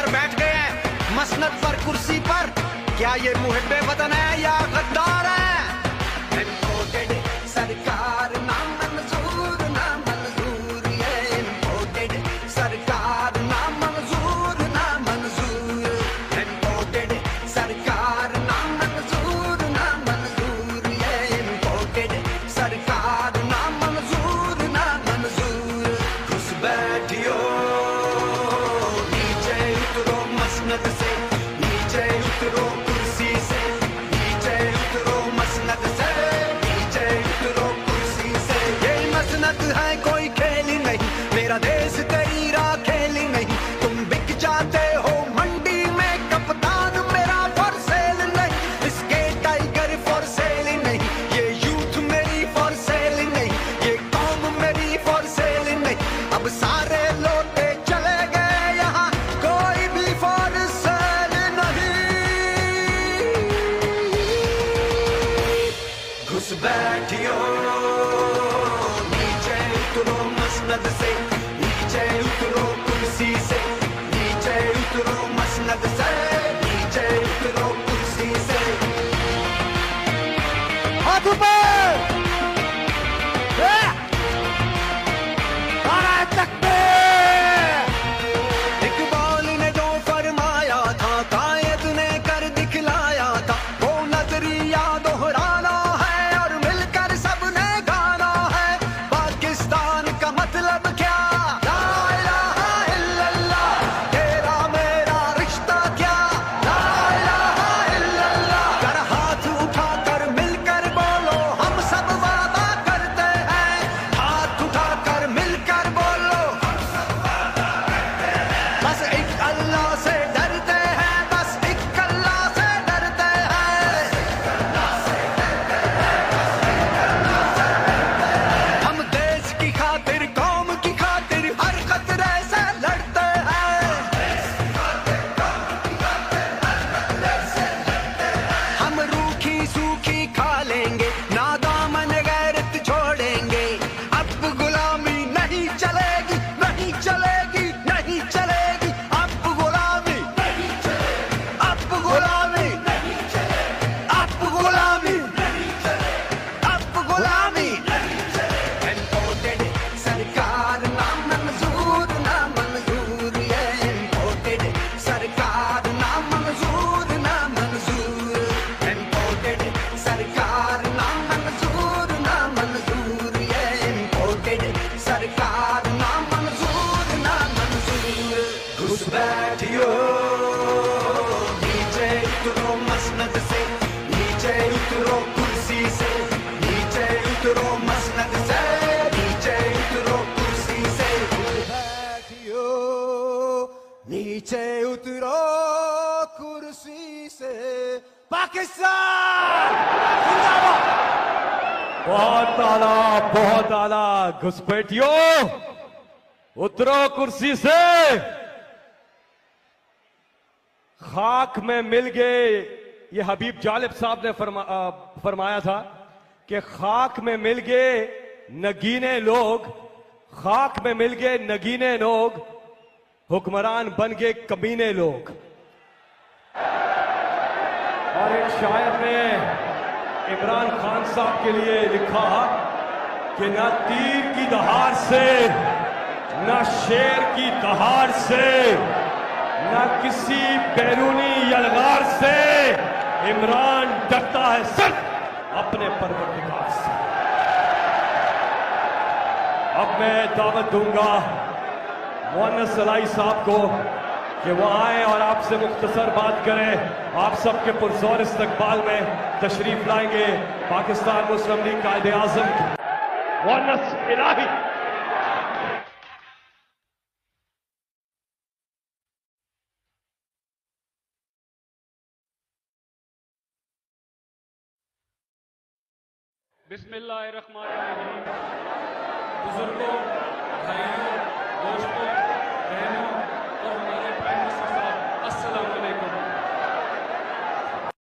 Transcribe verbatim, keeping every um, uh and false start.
और बैठ गए हैं मसनद पर कुर्सी पर। क्या ये मुहिब्बे वतन है या गद्दार है? इम्पोर्टेड सरकार ना मंजूर, ना मंजूर, ये इम्पोर्टेड सरकार ना मंजूर, ना मंजूर, इम्पोर्टेड सरकार ना मंजूर, ना मंजूर, ये इम्पोर्टेड सरकार ना मंजूर, ना मंजूर। घुस बैठियो नीचे उतरो मसनद से, नीचे उतरो कुर्सी से, नीचे उतरो मसनद से, नीचे उतरो कुर्सी से। ये मसनद है कोई खेल नहीं, मेरा देश तेरी राह खेल नहीं। तुम बिक जाते हो मंडी में, कप्तान मेरा फॉर सेल नहीं। इसके टाइगर फॉर सेल नहीं, ये यूथ मेरी फॉर सेल नहीं, ये कौम मेरी फॉर सेल नहीं। अब सारे लौटे चले गए यहाँ, कोई भी फॉर सेल नहीं। घुस बैठियो नीचे उतरो मसनद से, नीचे उतरो कुर्सी से, नीचे उतरो मसनद से, नीचे उतरो कुर्सी से। हाथ ऊपर, नारे तकबीर। इकबाल ने जो फरमाया था, कायद ने कर दिखलाया था, वो नजरिया दोहराना है और मिलकर सबने गाना है। पाकिस्तान का मतलब क्या? ला इलाहा इल्लल्लाह, तेरा मेरा रिश्ता क्या? ला इलाहा इल्लल्लाह। कर हाथ उठाकर मिलकर बोलो, हम सब वादा करते हैं। हाथ उठाकर मिलकर बोलो, हम सब वादा करते हैं। बस एक अल्लाह से डरते हैं, बस एक अल्लाह से डरते हैं। हम देश की खातिर, कौम की खातिर हर खतरे से लड़ते हैं। हम रूखी सूखी खा लेंगे, नादामन गैरत छोड़ेंगे। अब गुलामी नहीं चलेगी, नहीं चलेगी, नहीं चलेगी। अब गुलामी नहीं चलेगी, अब गुलामी नहीं चलेगी, अब गुलामी नहीं चलेगी, अब गुलामी नहीं चलेगी। इम्पोर्टेड सरकार ना मंजूर, ना मंजूर, ये इम्पोर्टेड सरकार ना मंजूर, ना मंजूर, इम्पोर्टेड सरकार ना मंजूर, ना मंजूर, ये इम्पोर्टेड सरकार ना मंजूर, ना मंजूर। घुस बैठियो नीचे उतरो मसनद से, नीचे उतरो कुर्सी से, नीचे उतरो मसनद से, नीचे उतरो कुर्सी से। बैठियो नीचे उतरो कुर्सी से। पाकिस्तान जिंदाबाद। बहुत आला, बहुत आला। घुसपैठियो उतरो कुर्सी से। खाक में मिल गए, ये हबीब जालिब साहब ने फरमा, आ, फरमाया था कि खाक में मिल गए नगीने लोग, खाक में मिल गए नगीने लोग, हुक्मरान बन गए कमीने लोग। और एक शायर ने इमरान खान साहब के लिए लिखा कि ना तीर की दहाड़ से, ना शेर की दहाड़ से, ना किसी बैरूनी यलगार से, इमरान डरता है सिर्फ अपने परवरदिगार से। अब मैं दावत दूंगा मुअन्नस सलाई साहब को कि वो आए और आपसे मुख्तसर बात करें। आप सबके पुरजोर इस्तकबाल में तशरीफ लाएंगे पाकिस्तान मुस्लिम लीग कायदे आजम मुअन्नस इलाही। बिस्मिल्लाहिर्रहमानिर्रहीम। बुजुर्गों, भाइयों, दोस्तों, बहनों और हमारे प्राइम मिनिस्टर